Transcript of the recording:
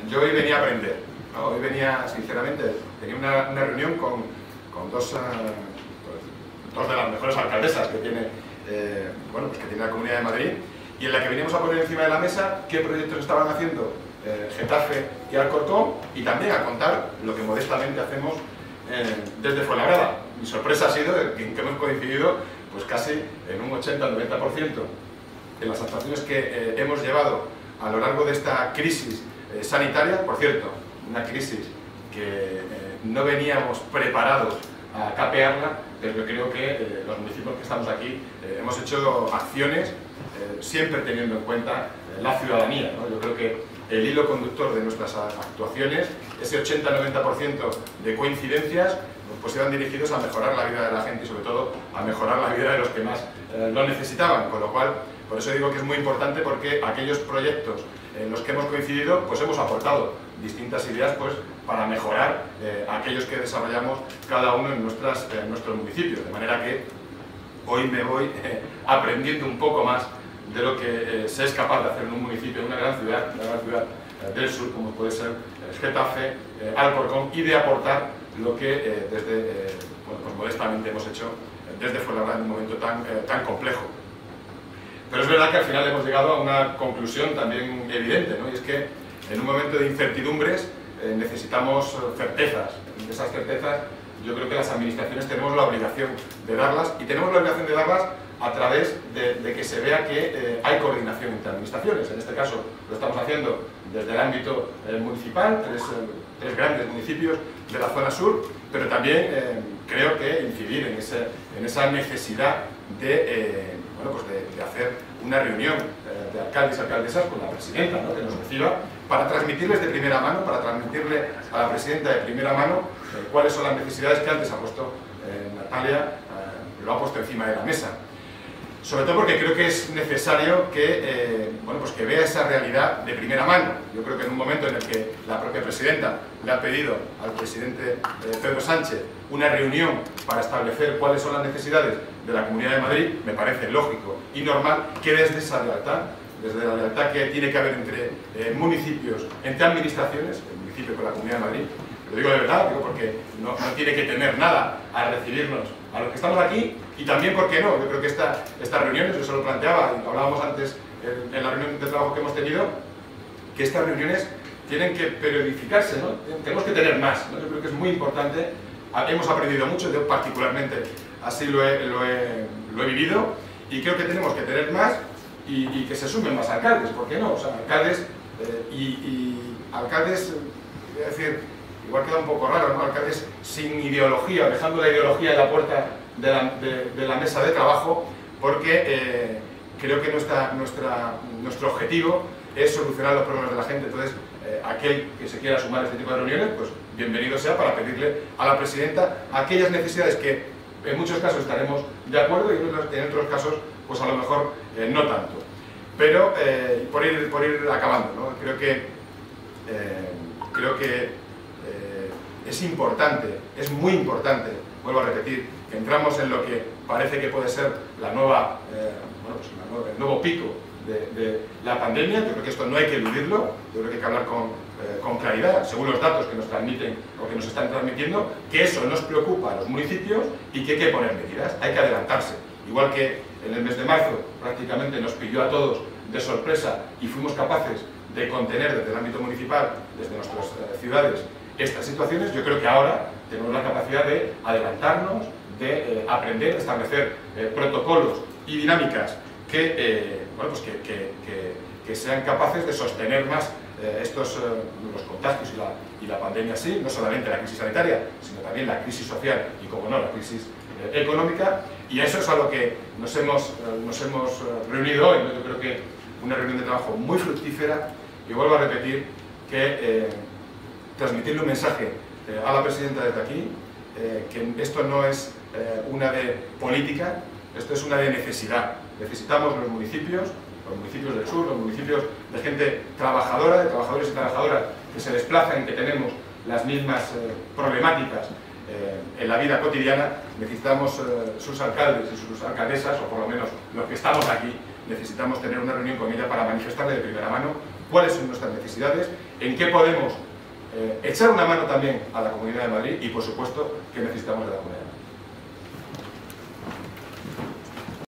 yo hoy venía a aprender, ¿no? Hoy venía, sinceramente, tenía una reunión con dos de las mejores alcaldesas que tiene, pues que tiene la Comunidad de Madrid, y en la que veníamos a poner encima de la mesa qué proyectos estaban haciendo Getafe y Alcorcón, y también a contar lo que modestamente hacemos desde Fuenlabrada. Mi sorpresa ha sido que hemos coincidido pues casi en un 80-90% en las actuaciones que hemos llevado a lo largo de esta crisis sanitaria. Por cierto, una crisis que no veníamos preparados a capearla, pero creo que los municipios que estamos aquí hemos hecho acciones siempre teniendo en cuenta la ciudadanía, ¿no? Yo creo que el hilo conductor de nuestras actuaciones, ese 80-90% de coincidencias, pues iban dirigidos a mejorar la vida de la gente y sobre todo a mejorar la vida de los que más lo necesitaban, con lo cual, por eso digo que es muy importante, porque aquellos proyectos en los que hemos coincidido, pues hemos aportado distintas ideas pues, para mejorar aquellos que desarrollamos cada uno en nuestros municipios, de manera que hoy me voy aprendiendo un poco más de lo que se es capaz de hacer en un municipio, en una gran ciudad del sur, como puede ser Getafe, Alcorcón, y de aportar lo que desde, pues modestamente hemos hecho desde Fuenlabrada en un momento tan complejo. Pero es verdad que al final hemos llegado a una conclusión también evidente, ¿no? Y es que en un momento de incertidumbres necesitamos certezas. Y esas certezas yo creo que las administraciones tenemos la obligación de darlas, y tenemos la obligación de darlas a través de que se vea que hay coordinación entre administraciones. En este caso lo estamos haciendo desde el ámbito municipal, tres grandes municipios de la zona sur, pero también creo que incidir en esa necesidad de hacer una reunión de alcaldes y alcaldesas con la presidenta, ¿no? Que nos reciba, para transmitirles de primera mano, para transmitirle a la presidenta de primera mano cuáles son las necesidades que antes ha puesto Natalia, lo ha puesto encima de la mesa. Sobre todo porque creo que es necesario que, que vea esa realidad de primera mano. Yo creo que en un momento en el que la propia presidenta le ha pedido al presidente Pedro Sánchez una reunión para establecer cuáles son las necesidades de la Comunidad de Madrid, me parece lógico y normal que desde esa lealtad, desde la lealtad que tiene que haber entre municipios, entre administraciones, el municipio con la Comunidad de Madrid, lo digo de verdad, porque no tiene que temer nada a recibirnos a los que estamos aquí, y también, ¿por qué no? Yo creo que estas reuniones, yo se lo planteaba y lo hablábamos antes en la reunión de trabajo que hemos tenido, que estas reuniones tienen que periodificarse, ¿no? Tenemos que tener más, ¿no? Yo creo que es muy importante, hemos aprendido mucho, yo particularmente así lo he vivido, y creo que tenemos que tener más y que se sumen más alcaldes, ¿por qué no? O sea, alcaldes alcaldes, voy a decir, igual queda un poco raro, ¿no? Alcaldes sin ideología, dejando la ideología en la puerta de la mesa de trabajo, porque creo que nuestro objetivo es solucionar los problemas de la gente. Entonces, aquel que se quiera sumar a este tipo de reuniones, pues bienvenido sea, para pedirle a la presidenta aquellas necesidades que en muchos casos estaremos de acuerdo y en otros casos, pues a lo mejor no tanto. Pero, por ir acabando, ¿no? Creo que es importante, es muy importante, vuelvo a repetir, que entramos en lo que parece que puede ser el nuevo pico de la pandemia. Yo creo que esto no hay que eludirlo, yo creo que hay que hablar con claridad, según los datos que nos transmiten o que nos están transmitiendo, que eso nos preocupa a los municipios y que hay que poner medidas, hay que adelantarse. Igual que en el mes de marzo prácticamente nos pilló a todos de sorpresa y fuimos capaces de contener desde el ámbito municipal, desde nuestras ciudades, estas situaciones, yo creo que ahora tenemos la capacidad de adelantarnos, de aprender, de establecer protocolos y dinámicas que sean capaces de sostener más los contagios y la pandemia, sí, no solamente la crisis sanitaria, sino también la crisis social y, como no, la crisis económica. Y eso es a lo que nos hemos reunido hoy, ¿no? Yo creo que una reunión de trabajo muy fructífera, y vuelvo a repetir que transmitirle un mensaje a la presidenta desde aquí, que esto no es una de política, esto es una de necesidad. Necesitamos los municipios del sur, los municipios de gente trabajadora, de trabajadores y trabajadoras que se desplazan y que tenemos las mismas problemáticas en la vida cotidiana. Necesitamos sus alcaldes y sus alcaldesas, o por lo menos los que estamos aquí, necesitamos tener una reunión con ella para manifestarle de primera mano cuáles son nuestras necesidades, en qué podemos echar una mano también a la Comunidad de Madrid y, por supuesto, qué necesitamos de la Comunidad de Madrid.